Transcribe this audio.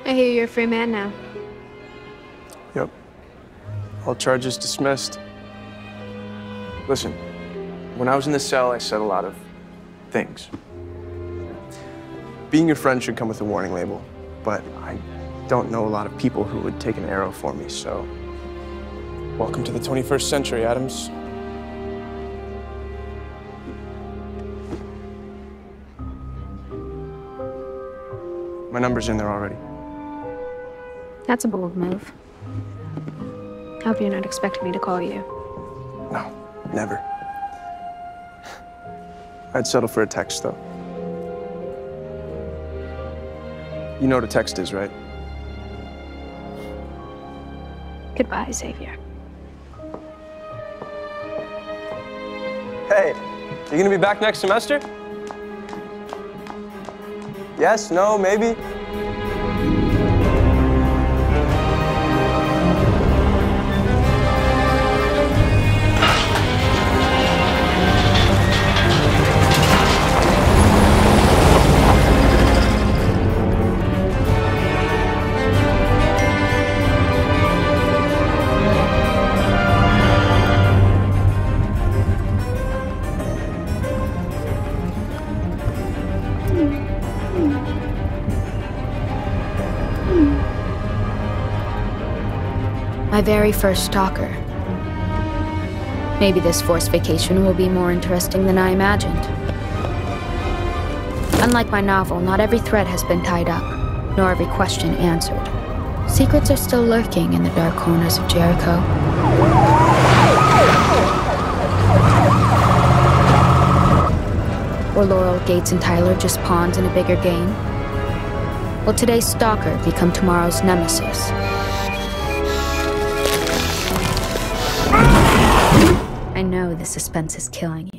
I hear you're a free man now. Yep. All charges dismissed. Listen, when I was in the cell, I said a lot of things. Being your friend should come with a warning label, but I don't know a lot of people who would take an arrow for me, so welcome to the 21st century, Adams. My number's in there already. That's a bold move. Hope you're not expecting me to call you. No, never. I'd settle for a text, though. You know what a text is, right? Goodbye, Xavier. Hey, you gonna be back next semester? Yes, no, maybe? My very first stalker. Maybe this forced vacation will be more interesting than I imagined. Unlike my novel, not every thread has been tied up, nor every question answered. Secrets are still lurking in the dark corners of Jericho. Were Laurel, Gates, and Tyler just pawns in a bigger game? Will today's stalker become tomorrow's nemesis? I know the suspense is killing you.